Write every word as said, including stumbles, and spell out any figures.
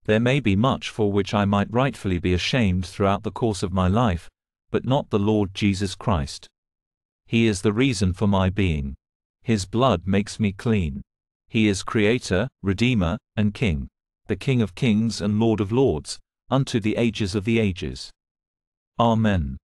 There may be much for which I might rightfully be ashamed throughout the course of my life, but not the Lord Jesus Christ. He is the reason for my being. His blood makes me clean. He is Creator, Redeemer, and King, the King of kings and Lord of lords, unto the ages of the ages. Amen.